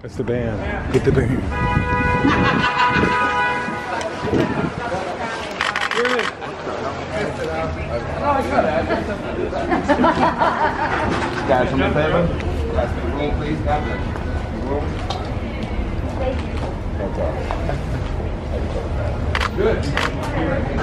That's the band. Get the band. Guys, do me a favor. Guys, the room, please. God bless you. The room. Good.